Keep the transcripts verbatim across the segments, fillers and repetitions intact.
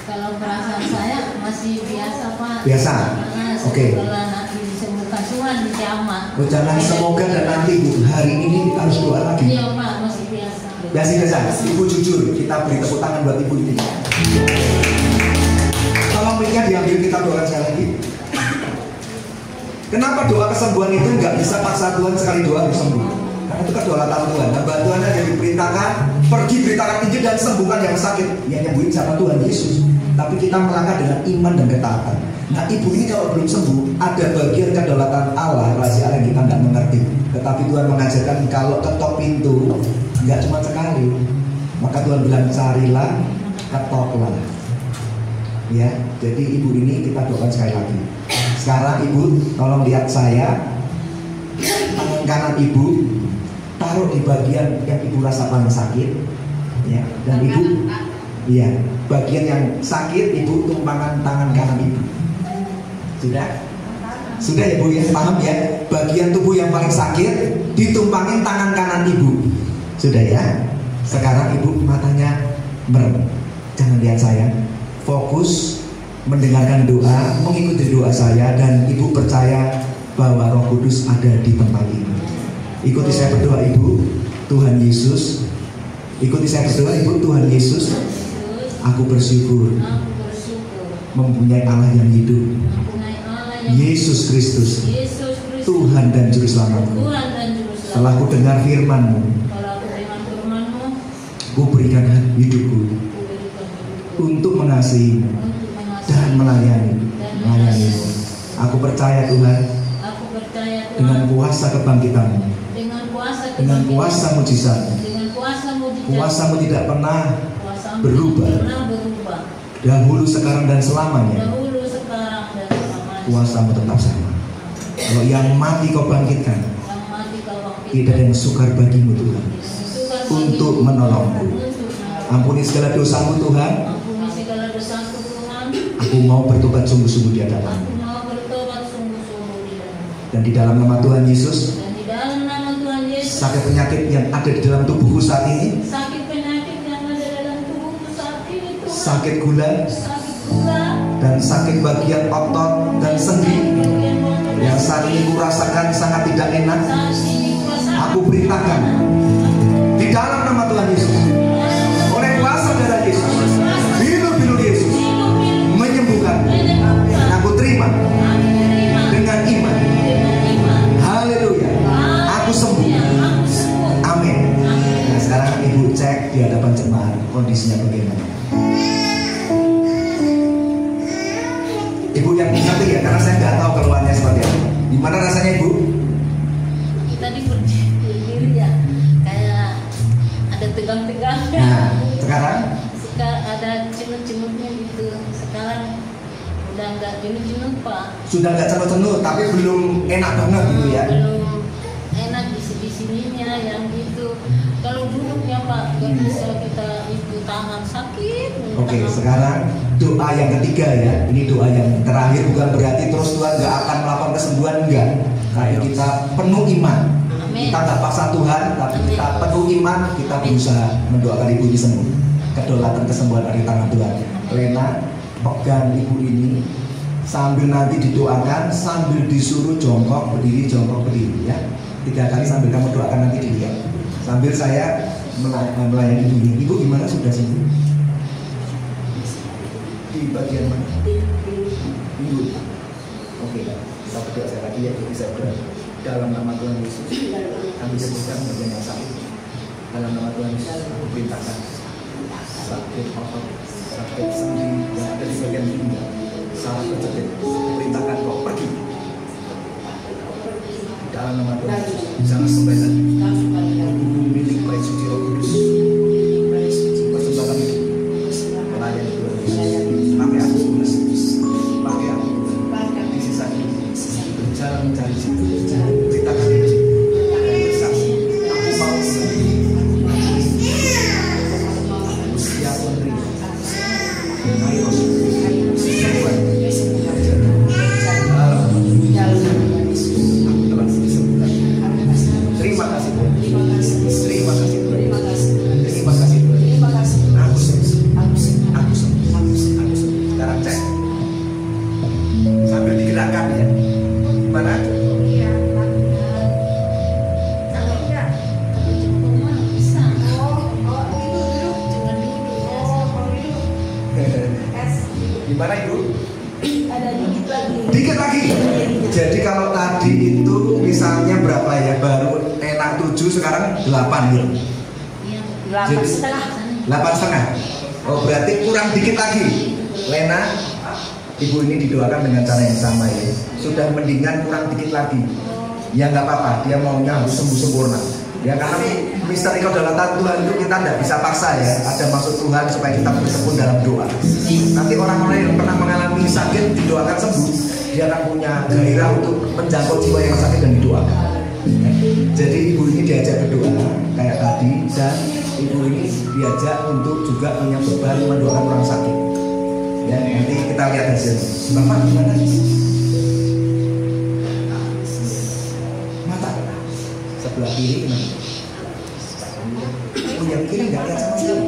Kalau perasaan saya masih biasa Pak. Biasa? Oke. Okay. Kalau nanti disembuhkan Tuhan dijamah. Oh, jangan semoga dan nanti Bu, hari ini kita harus doa lagi. Iya Pak, masih biasa. Biasa biasa. Ibu jujur, kita beri tepuk tangan buat ibu ini. Tolong mic-nya diambil, kita doa sekali lagi. Kenapa doa kesembuhan itu nggak bisa paksa Tuhan sekali doa harus sembuh? Karena itu kedaulatan Tuhan. Hamba Tuhan ada diperintahkan pergi beritakan Injil dan sembuhkan yang sakit. Yang nyembuhin siapa? Tuhan Yesus. Tapi kita melangkah dengan iman dan ketaatan. Nah ibu ini kalau belum sembuh, ada bagian kedaulatan Allah rahasia yang kita nggak mengerti. Tetapi Tuhan mengajarkan kalau ketok pintu nggak cuma sekali, maka Tuhan bilang carilah, ketoklah. Ya, jadi ibu ini kita doakan sekali lagi. Sekarang ibu tolong lihat saya, tangan kanan ibu taruh di bagian yang ibu rasa paling sakit, ya. Dan ibu, iya, bagian yang sakit ibu tumpangkan tangan kanan ibu. Sudah? Sudah ya Bu ya, paham ya? Bagian tubuh yang paling sakit ditumpangin tangan kanan ibu. Sudah ya? Sekarang ibu matanya merem. Jangan lihat saya. Fokus mendengarkan doa, mengikuti doa saya, dan ibu percaya bahwa Roh Kudus ada di tempat ini. Ikuti saya berdoa ibu. Tuhan Yesus, ikuti saya berdoa ibu. Tuhan Yesus, aku bersyukur mempunyai Allah yang hidup, Yesus Kristus, Tuhan dan Juru Selamatku. Setelah ku dengar firman-Mu, ku berikan hidupku untuk mengasihi dan melayani melayani-Mu. Aku percaya Tuhan, dengan kuasa kebangkitan-Mu, dengan kuasa mujizat, kuasa-Mu tidak pernah berubah, dahulu, sekarang, dan selamanya. Kuasa-Mu tetap sama. Kalau yang mati Kau bangkitkan, tidak ada yang sukar bagi-Mu Tuhan untuk menolongku. Ampuni segala dosa-Mu Tuhan. Aku mau bertobat sungguh-sungguh di hadapan-Mu. Dan di dalam nama Tuhan Yesus, sakit penyakit yang ada di dalam tubuhku saat ini, sakit gula, dan sakit bagian otot dan sendi yang saat ini kurasakan sangat tidak enak, aku beritakan di dalam nama Tuhan Yesus, oleh kuasa darah Yesus, biru-biru Yesus menyembuhkan. Aku terima dengan iman. Haleluya, aku sembuh. Amin. Nah, sekarang ibu cek di hadapan jemaat kondisinya bagaimana. Ibu yang ngerti ya, karena saya nggak tahu keluarnya seperti apa. Gimana rasanya ibu? Tadi berdiri ya, kayak ada tegang-tegang. Nah, sekarang? Sekarang ada cenut-cenutnya gitu. Sekarang udah nggak cenut-cenut Pak. Sudah nggak cenut-cenut, tapi belum enak banget gitu ya? Belum enak di sininya yang gitu. Kalau duduknya Pak nggak bisa kita itu tangan sakit. Oke, okay, sekarang doa yang ketiga ya. Ini doa yang terakhir, bukan berarti terus Tuhan nggak akan melakukan kesembuhan, enggak. Tapi kita penuh iman. Amin. Kita nggak paksa Tuhan, tapi Amin. Kita penuh iman. Kita berusaha mendoakan ibu ini sembuh. Kedaulatan kesembuhan dari tangan Tuhan. Lena, pegang ibu ini sambil nanti didoakan, sambil disuruh jongkok berdiri, jongkok berdiri ya. Tiga kali sambil kamu doakan nanti dilihat. Sambil saya melayani ibu ini. Ibu gimana, sudah sembuh? Di bagian mana? Ibu. Oke, kita berdoa sekali lagi ya, bisa berdoa. Dalam nama Tuhan Yesus, kami sembuhkan bagian yang sakit. Dalam nama Tuhan Yesus, aku perintahkan sakit otot, sakit sendi yang ada di bagian pinggang, salah terjepit, perintahkan kau pergi. Dalam nama Tuhan Yesus, jangan sampai lagi. Milik baik suci Roh Kudus, persembahkan itu melayani Tuhan Yesus. Pakai aku Tuhan, pakai aku di sisa ini berjalan mencari situ, beritakan itu dan bersaksi. Aku mau sendiri, aku siap menerima. Ayo Tuhan, aku telah disembuhkan. Terima kasih. Gimana Ibu? Ada dikit lagi. Dikit lagi. Jadi kalau tadi itu misalnya berapa ya? Baru enak tujuh, sekarang delapan gitu. Iya. Delapan Jadi- setengah. Delapan setengah. Oh berarti kurang dikit lagi. Lena, Ibu ini didoakan dengan cara yang sama ya. Sudah mendingan kurang dikit lagi. Ya nggak apa-apa. Dia maunya harus sembuh sempurna. Ya karena misteri kedaulatan Tuhan itu kita tidak bisa paksa ya. Ada maksud Tuhan supaya kita bertekun dalam doa. Nanti orang-orang yang pernah mengalami sakit didoakan sembuh, dia akan punya gairah untuk menjangkau jiwa yang sakit dan didoakan. Jadi ibu ini diajak berdoa kayak tadi, dan ibu ini diajak untuk juga punya beban mendoakan orang sakit. Ya nanti kita lihat hasilnya. Bapak gimana? Mata sebelah kiri gimana? Oh yang kiri nggak lihat sama sekali.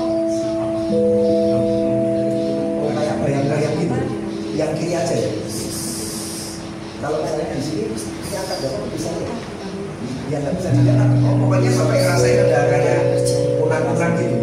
Oh kayak bayang-bayang gitu. Yang kiri aja ya. Kalau misalnya di sini ini angkat bapak bisa lihat. Ya nggak bisa dilihat. Oh pokoknya sampai ngerasain ada kayak kunang-kunang gitu.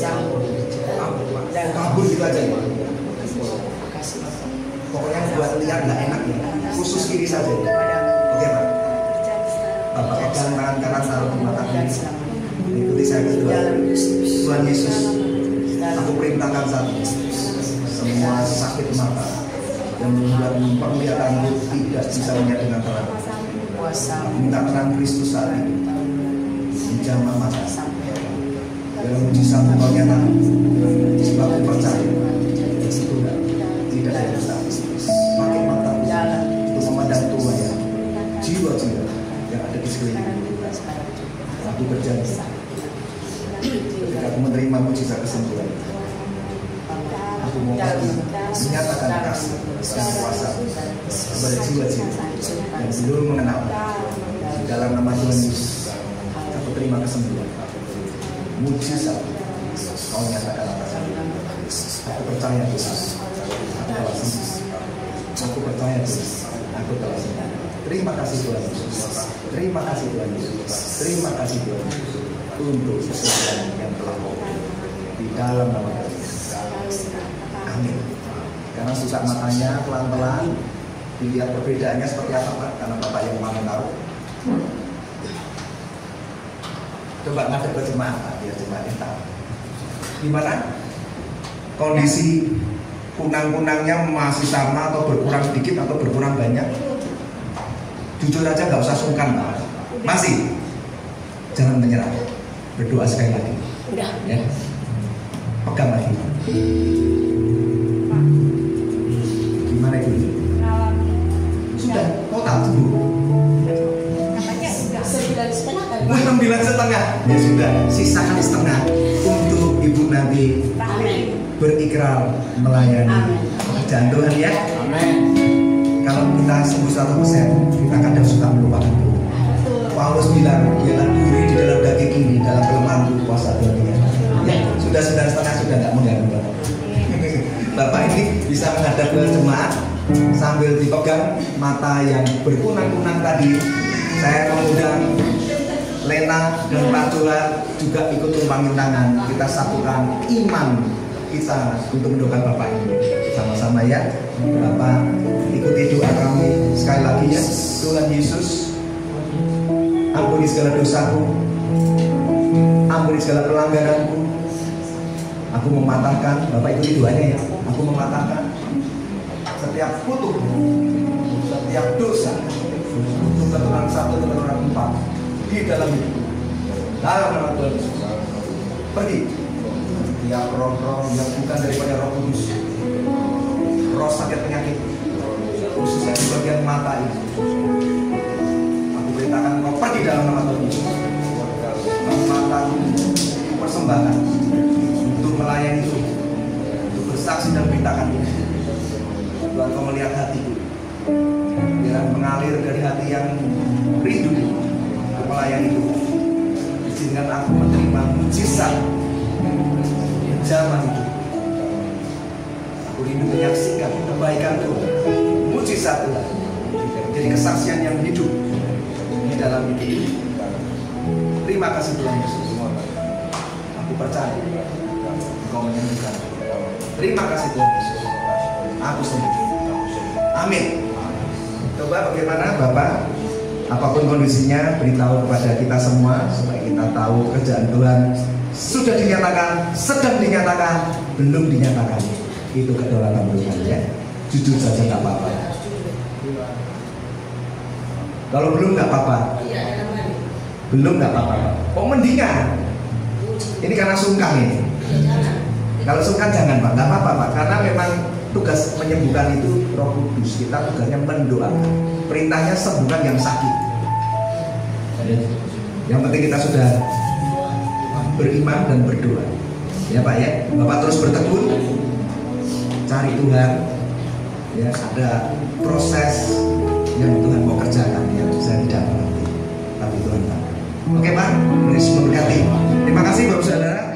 Kabur gitu aja ya. Pokoknya buat lihat nggak enak ya. Khusus kiri saja. Oke Pak. Bapak pegang tangan kanan taruh di mata kiri. Ikuti saya berdoa. Tuhan Yesus, aku perintahkan satu. Semua sakit mata yang membuat penglihatanmu tidak bisa melihat dengan terang. Minta terang Kristus saat ini. Menjamah mata. Dalam mujizat engkau nyatakan. Sebab aku percaya. Tuhan tidak ada dosa. Pakai mata untuk memandang Tuhan ya. Jiwa-jiwa yang ada di sekeliling. Aku berjanji ketika aku menerima mujizat kesembuhan, aku mau menyatakan kasih dan kuasa kepada jiwa-jiwa yang belum mengenal dalam nama Tuhan Yesus. Aku terima kesembuhan, mujizat kau nyatakan atas aku. Aku percaya Tuhan, aku telah sembuh. Aku percaya Tuhan, aku telah sembuh. Terima kasih Tuhan Yesus. Terima kasih Tuhan Yesus. Terima kasih Tuhan Yesus untuk kesembuhan yang telah kau beri di dalam nama Yesus. Amin. Karena susah matanya pelan-pelan dilihat perbedaannya seperti apa Pak? Karena Bapak yang mau tahu. Coba ngadep ke jemaat Pak, biar jemaat tahu. Gimana? Kondisi kunang-kunangnya masih sama atau berkurang sedikit atau berkurang banyak? Jujur aja nggak usah sungkan Pak. Masih? Jangan menyerah. Berdoa sekali lagi. Udah. Ya. Pegang lagi. Gimana itu? Sudah total sembuh. Katanya udah sembilan setengah kan? Sembilan setengah. Ya sudah. Sisakan setengah untuk ibu nanti Amin. berikrar melayani Amin. pekerjaan Tuhan ya. Amin. Kalau kita sembuh seratus persen, kita kadang suka melupakan Tuhan. Paulus bilang, dialah duri di dalam daging ini, dalam kelemahanku kuasa Tuhan ya. Ya, sudah sembilan setengah sudah nggak mengganggu Bapak. Bapak ini bisa menghadap ke jemaat sambil dipegang mata yang berkunang-kunang tadi. Saya mengundang Lena dan Pak Jola juga ikut tumpangin tangan. Kita satukan iman kita untuk mendoakan Bapak ini sama-sama ya. Bapak ikuti doa kami sekali lagi ya. Tuhan Yesus, ampuni segala dosaku, ampuni segala pelanggaranku. Aku mematahkan, Bapak ikuti doanya ya. Aku mematahkan setiap kutuk, setiap dosa, keturunan satu, keturunan empat di dalam hidupku. Dalam nama Tuhan Yesus, pergi setiap roh-roh yang bukan daripada Roh Kudus, roh sakit penyakit, khususnya di bagian mata ini. Aku perintahkan kau pergi dalam nama Tuhan Yesus. Mataku persembahkan untuk melayani itu, untuk bersaksi dan beritakan ini. Tuhan kau melihat hatiku, biar mengalir dari hati yang rindu untuk melayani itu. Izinkan aku menerima mujizat zaman itu. Aku rindu menyaksikan kebaikan Tuhan, mujizat Tuhan, jadi kesaksian yang hidup di dalam hidup ini. Terima kasih Tuhan Yesus. Aku percaya Engkau menyembuhkan. Terima kasih Tuhan Yesus. aku sembuh. Amin. Coba bagaimana Bapak, apapun kondisinya, beritahu kepada kita semua supaya kita tahu kerjaan Tuhan sudah dinyatakan, sedang dinyatakan, belum dinyatakan. Itu kedaulatan Tuhan ya. Jujur saja nggak apa-apa. Kalau belum nggak apa-apa. Belum nggak apa-apa. Oh mendingan. Ini karena sungkan ini. Kalau sungkan jangan Pak, nggak apa-apa Pak. Karena memang tugas menyembuhkan itu Roh Kudus. Kita tugasnya mendoakan. Perintahnya sembuhkan yang sakit. Yang penting kita sudah beriman dan berdoa. Ya Pak ya. Bapak terus bertekun, cari Tuhan. Ya ada proses yang Tuhan mau kerjakan yang saya tidak mengerti, tapi Tuhan tahu. Oke Pak, Yesus memberkati. Terima kasih Bapak Saudara.